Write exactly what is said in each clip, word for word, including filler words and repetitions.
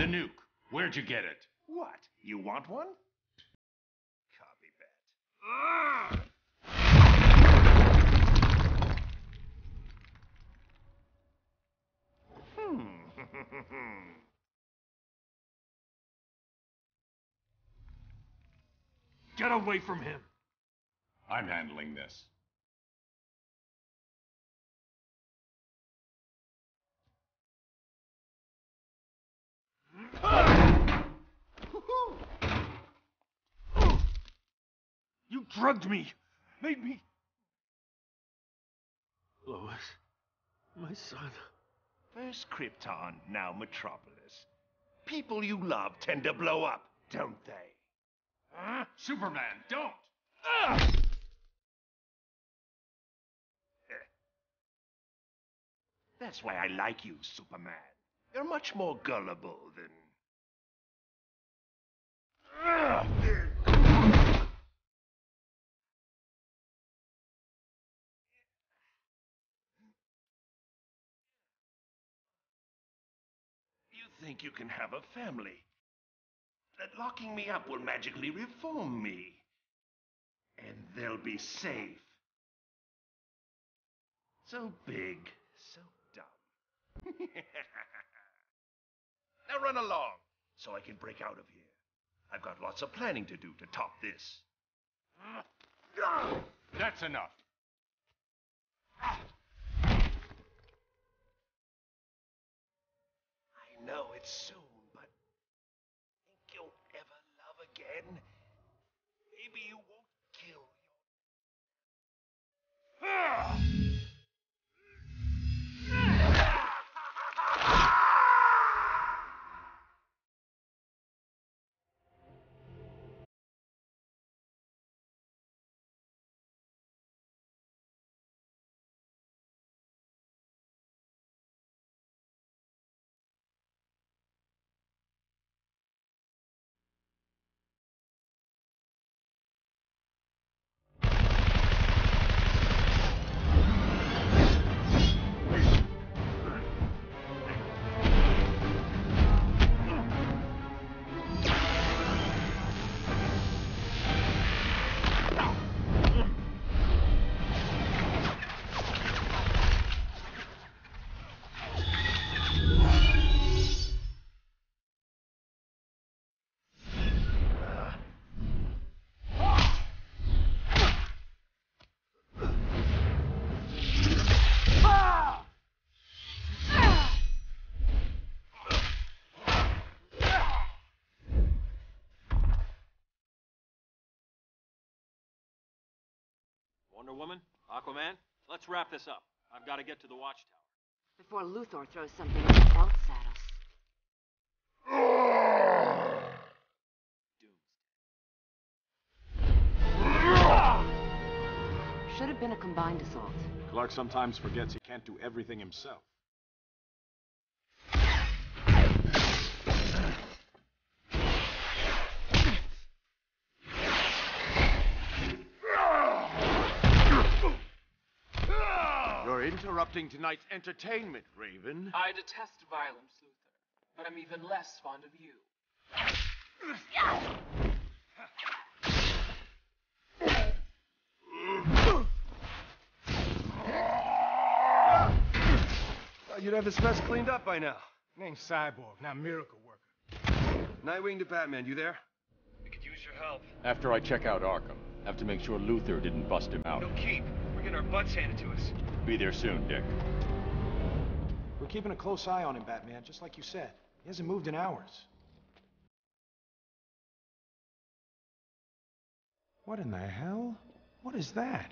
The nuke. Where'd you get it? What? You want one? Copy that. Hmm. Get away from him. I'm handling this. You drugged me. Made me... Lois. My son. First Krypton, now Metropolis. People you love tend to blow up, don't they? Huh? Superman, don't! Ah! That's why I like you, Superman. You're much more gullible than... Ah! You think you can have a family? That locking me up will magically reform me. And they'll be safe. So big, so dumb. Now run along, so I can break out of here. I've got lots of planning to do to top this. That's enough. I know it's soon, but think you'll ever love again? Maybe you won't kill your... Wonder Woman? Aquaman? Let's wrap this up. I've got to get to the watchtower. Before Luthor throws something else at us. Should have been a combined assault. Clark sometimes forgets he can't do everything himself. You're interrupting tonight's entertainment, Raven. I detest violence, Luthor, but I'm even less fond of you. Thought you'd have this mess cleaned up by now. Name's Cyborg, not Miracle Worker. Nightwing to Batman, you there? We could use your help. After I check out Arkham, have to make sure Luthor didn't bust him out. No keep. We're getting our butts handed to us. Be there soon, Dick. We're keeping a close eye on him, Batman, just like you said. He hasn't moved in hours. What in the hell? What is that?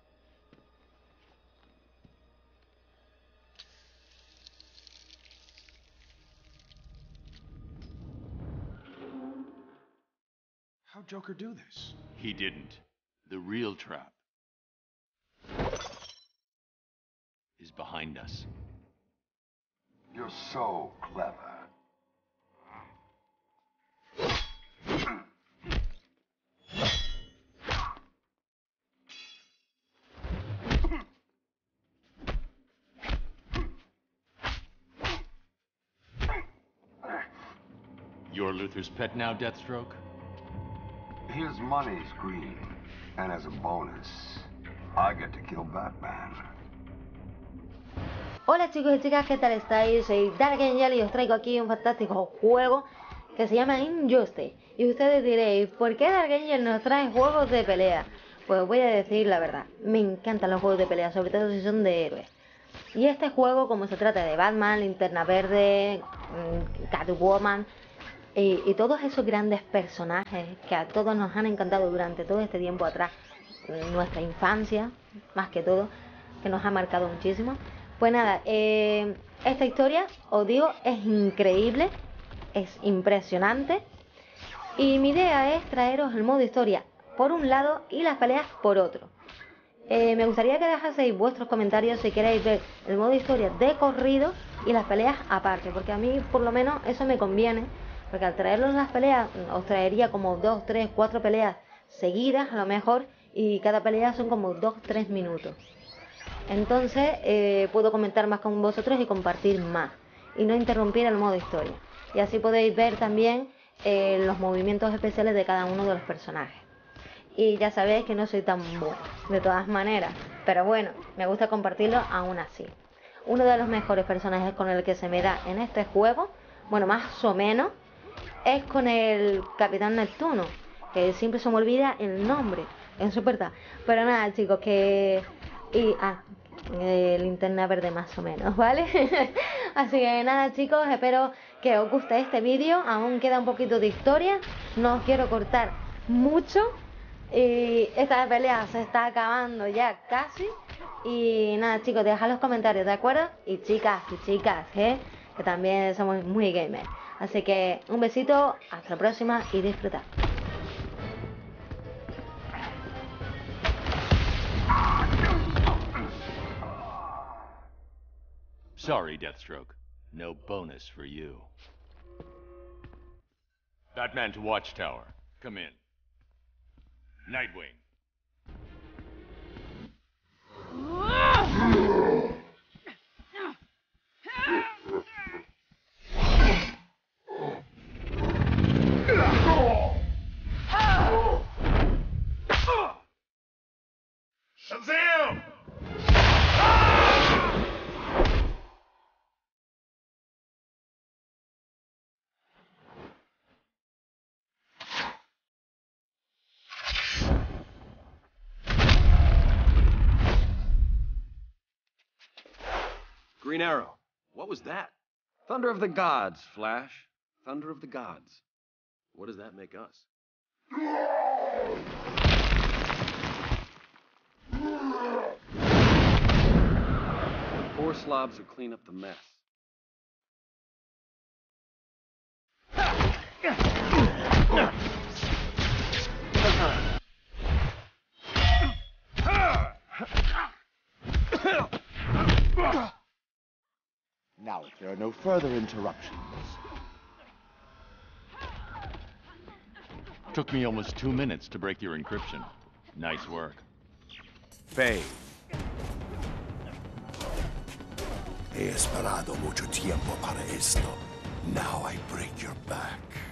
How'd Joker do this? He didn't. The real trap is behind us. You're so clever. You're Luther's pet now, Deathstroke? His money's green, and as a bonus, I get to kill Batman. Hola chicos y chicas, ¿qué tal estáis? Soy Dark Angel y os traigo aquí un fantástico juego que se llama Injustice. Y ustedes diréis, ¿por qué Dark Angel nos trae juegos de pelea? Pues voy a decir la verdad, me encantan los juegos de pelea, sobre todo si son de héroes. Y este juego, como se trata de Batman, Linterna Verde, Catwoman y, y todos esos grandes personajes que a todos nos han encantado durante todo este tiempo atrás, nuestra infancia, más que todo, que nos ha marcado muchísimo. Pues nada, eh, esta historia, os digo, es increíble, es impresionante. Y mi idea es traeros el modo historia por un lado y las peleas por otro. Eh, me gustaría que dejaseis vuestros comentarios si queréis ver el modo historia de corrido y las peleas aparte, porque a mí por lo menos eso me conviene, porque al traerlos las peleas os traería como dos, tres, cuatro peleas seguidas a lo mejor, y cada pelea son como dos, tres minutos. Entonces eh, puedo comentar más con vosotros y compartir más y no interrumpir el modo historia, y así podéis ver también eh, los movimientos especiales de cada uno de los personajes. Y ya sabéis que no soy tan buena de todas maneras, pero bueno, me gusta compartirlo aún así. Uno de los mejores personajes con el que se me da en este juego, bueno, más o menos, es con el Capitán Neptuno, que siempre se me olvida el nombre, es súper tal. Pero nada chicos, que... y ah, eh, Linterna Verde más o menos, ¿vale? Así que nada chicos, espero que os guste este vídeo. Aún queda un poquito de historia, no os quiero cortar mucho. Y esta pelea se está acabando ya casi. Y nada chicos, dejad los comentarios, ¿de acuerdo? Y chicas y chicas, ¿eh? Que también somos muy gamers. Así que un besito, hasta la próxima y disfrutad. Sorry, Deathstroke. No bonus for you. Batman to Watchtower. Come in. Nightwing. Shazam! Green Arrow. What was that? Thunder of the Gods, Flash. Thunder of the Gods. What does that make us? Four slobs who clean up the mess. Now, if there are no further interruptions. Took me almost two minutes to break your encryption. Nice work. Faye. He esperado mucho tiempo para esto. Now I break your back.